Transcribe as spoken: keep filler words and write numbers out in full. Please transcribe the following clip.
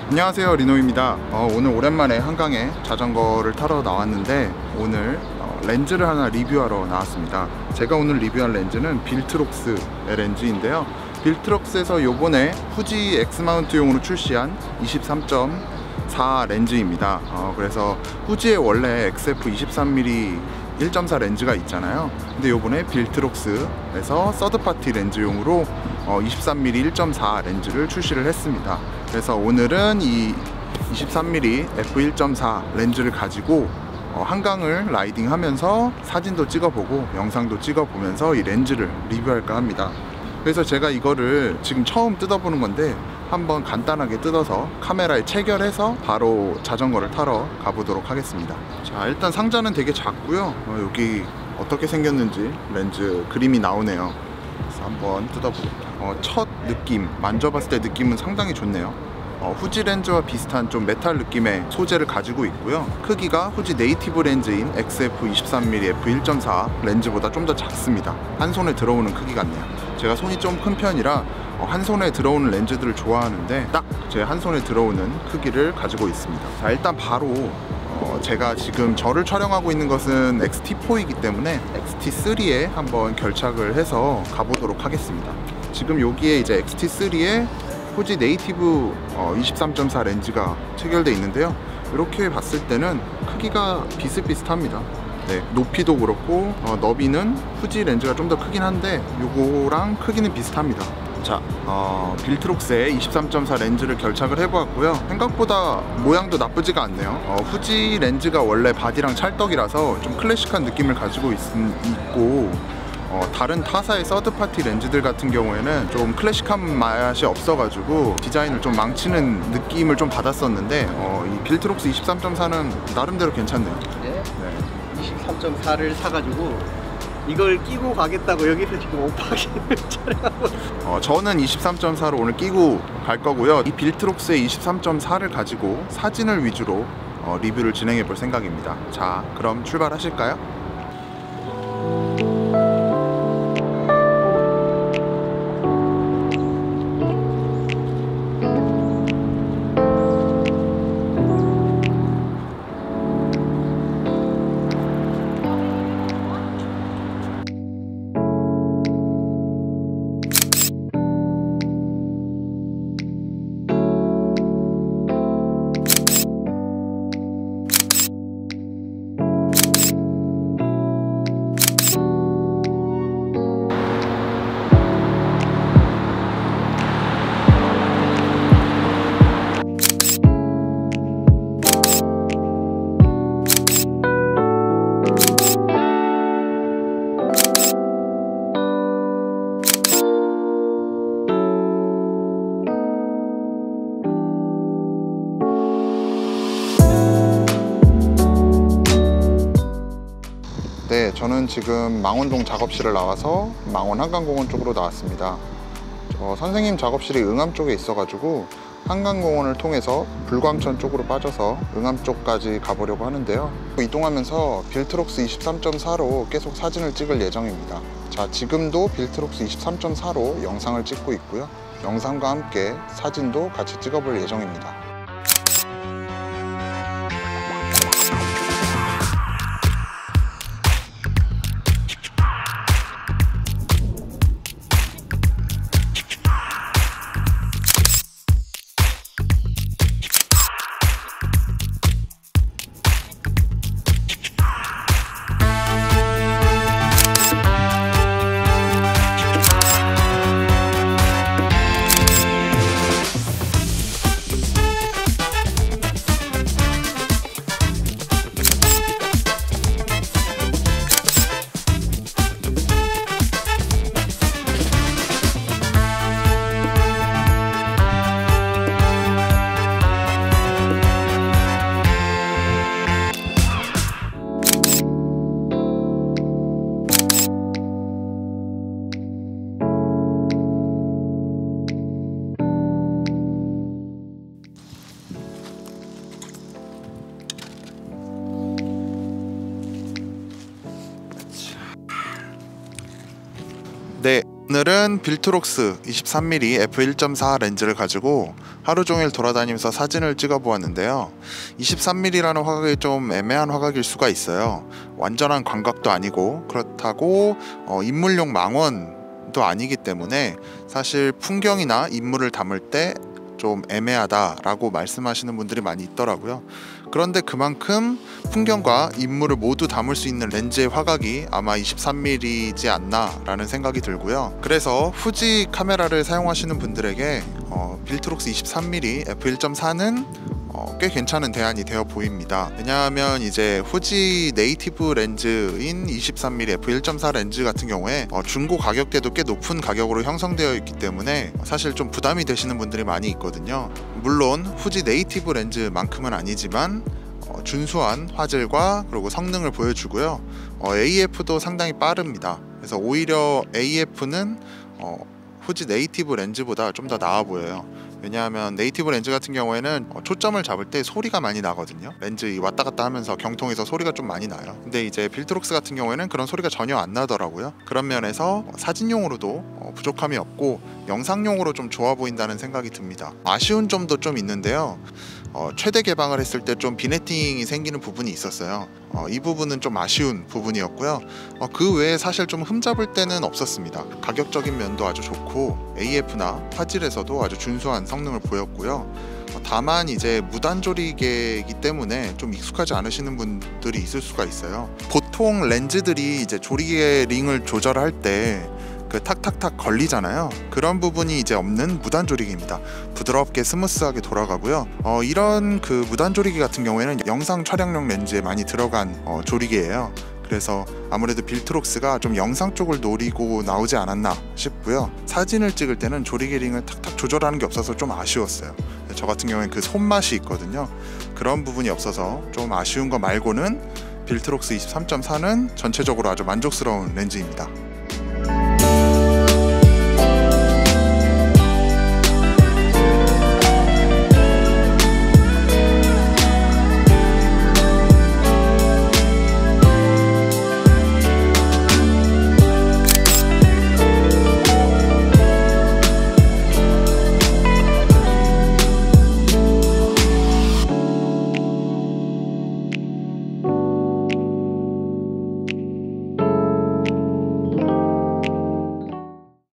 안녕하세요, 리노입니다. 어, 오늘 오랜만에 한강에 자전거를 타러 나왔는데 오늘 어, 렌즈를 하나 리뷰하러 나왔습니다. 제가 오늘 리뷰할 렌즈는 빌트록스의 렌즈인데요, 빌트록스에서 요번에 후지 X마운트용으로 출시한 이십삼 점 사 렌즈입니다. 어, 그래서 후지에 원래 엑스에프 이십삼 밀리미터 일 점 사 렌즈가 있잖아요. 근데 요번에 빌트록스에서 서드파티 렌즈용으로 어, 이십삼 밀리미터 일 점 사 렌즈를 출시를 했습니다. 그래서 오늘은 이 이십삼 밀리미터 에프 일 점 사 렌즈를 가지고 어, 한강을 라이딩 하면서 사진도 찍어보고 영상도 찍어보면서 이 렌즈를 리뷰할까 합니다. 그래서 제가 이거를 지금 처음 뜯어보는 건데 한번 간단하게 뜯어서 카메라에 체결해서 바로 자전거를 타러 가보도록 하겠습니다. 자, 일단 상자는 되게 작고요. 어, 여기 어떻게 생겼는지 렌즈 그림이 나오네요. 그래서 한번 뜯어볼게요. 어, 첫 느낌, 만져봤을 때 느낌은 상당히 좋네요. 어, 후지 렌즈와 비슷한 좀 메탈 느낌의 소재를 가지고 있고요. 크기가 후지 네이티브 렌즈인 엑스에프 이십삼 밀리미터 에프 일 점 사 렌즈보다 좀 더 작습니다. 한 손에 들어오는 크기 같네요. 제가 손이 좀 큰 편이라 어, 한 손에 들어오는 렌즈들을 좋아하는데 딱 제 한 손에 들어오는 크기를 가지고 있습니다. 자, 일단 바로 어, 제가 지금 저를 촬영하고 있는 것은 엑스티 포이기 때문에 엑스티 쓰리에 한번 결착을 해서 가보도록 하겠습니다. 지금 여기에 이제 엑스티 쓰리에 후지 네이티브 어, 이십삼 점 사 렌즈가 체결되어 있는데요, 이렇게 봤을 때는 크기가 비슷비슷합니다. 네, 높이도 그렇고 어, 너비는 후지 렌즈가 좀 더 크긴 한데 요거랑 크기는 비슷합니다. 자, 어, 빌트록스의 이십삼 점 사 렌즈를 결착을 해보았고요. 생각보다 모양도 나쁘지가 않네요. 어, 후지 렌즈가 원래 바디랑 찰떡이라서 좀 클래식한 느낌을 가지고 있, 있고 어, 다른 타사의 서드파티 렌즈들 같은 경우에는 좀 클래식한 맛이 없어가지고 디자인을 좀 망치는 느낌을 좀 받았었는데 어, 이 빌트록스 이십삼 점 사는 나름대로 괜찮네요. 네? 네. 이십삼 점 사를 사가지고 이걸 끼고 가겠다고 여기서 지금 오파기를 촬영하고 어, 저는 이십삼 점 사로 오늘 끼고 갈 거고요. 이 빌트록스의 이십삼 점 사를 가지고 사진을 위주로 어, 리뷰를 진행해 볼 생각입니다. 자, 그럼 출발하실까요? 네, 저는 지금 망원동 작업실을 나와서 망원 한강공원 쪽으로 나왔습니다. 어, 선생님 작업실이 응암 쪽에 있어가지고 한강공원을 통해서 불광천 쪽으로 빠져서 응암 쪽까지 가보려고 하는데요, 이동하면서 빌트록스 이십삼 점 사로 계속 사진을 찍을 예정입니다. 자, 지금도 빌트록스 이십삼 점 사로 영상을 찍고 있고요, 영상과 함께 사진도 같이 찍어볼 예정입니다. 오늘은 빌트록스 이십삼 밀리미터 에프 일 점 사 렌즈를 가지고 하루 종일 돌아다니면서 사진을 찍어 보았는데요. 이십삼 밀리미터라는 화각이 좀 애매한 화각일 수가 있어요. 완전한 광각도 아니고 그렇다고 어, 인물용 망원도 아니기 때문에 사실 풍경이나 인물을 담을 때 좀 애매하다라고 말씀하시는 분들이 많이 있더라고요. 그런데 그만큼 풍경과 인물을 모두 담을 수 있는 렌즈의 화각이 아마 이십삼 밀리미터이지 않나 라는 생각이 들고요. 그래서 후지 카메라를 사용하시는 분들에게 어, 빌트록스 이십삼 밀리미터 에프 일 점 사는 어, 꽤 괜찮은 대안이 되어 보입니다. 왜냐하면 이제 후지 네이티브 렌즈인 이십삼 밀리미터 에프 일 점 사 렌즈 같은 경우에 어, 중고 가격대도 꽤 높은 가격으로 형성되어 있기 때문에 사실 좀 부담이 되시는 분들이 많이 있거든요. 물론 후지 네이티브 렌즈만큼은 아니지만 어, 준수한 화질과 그리고 성능을 보여주고요. 어, 에이에프도 상당히 빠릅니다. 그래서 오히려 에이에프는 어, 후지 네이티브 렌즈보다 좀 더 나아 보여요. 왜냐하면 네이티브 렌즈 같은 경우에는 초점을 잡을 때 소리가 많이 나거든요. 렌즈 왔다 갔다 하면서 경통에서 소리가 좀 많이 나요. 근데 이제 빌트록스 같은 경우에는 그런 소리가 전혀 안 나더라고요. 그런 면에서 사진용으로도 부족함이 없고 영상용으로 좀 좋아 보인다는 생각이 듭니다. 아쉬운 점도 좀 있는데요. 어, 최대 개방을 했을 때 좀 비네팅이 생기는 부분이 있었어요. 어, 이 부분은 좀 아쉬운 부분이었고요. 어, 그 외에 사실 좀 흠잡을 때는 없었습니다. 가격적인 면도 아주 좋고 에이에프나 화질에서도 아주 준수한 성능을 보였고요. 어, 다만 이제 무단 조리개이기 때문에 좀 익숙하지 않으시는 분들이 있을 수가 있어요. 보통 렌즈들이 이제 조리개 링을 조절할 때 그 탁탁탁 걸리잖아요. 그런 부분이 이제 없는 무단 조리기입니다. 부드럽게 스무스하게 돌아가고요. 어, 이런 그 무단 조리기 같은 경우에는 영상 촬영용 렌즈에 많이 들어간 어, 조리기예요. 그래서 아무래도 빌트록스가 좀 영상 쪽을 노리고 나오지 않았나 싶고요. 사진을 찍을 때는 조리개 링을 탁탁 조절하는 게 없어서 좀 아쉬웠어요. 저 같은 경우에는 그 손맛이 있거든요. 그런 부분이 없어서 좀 아쉬운 거 말고는 빌트록스 이십삼 점 사는 전체적으로 아주 만족스러운 렌즈입니다.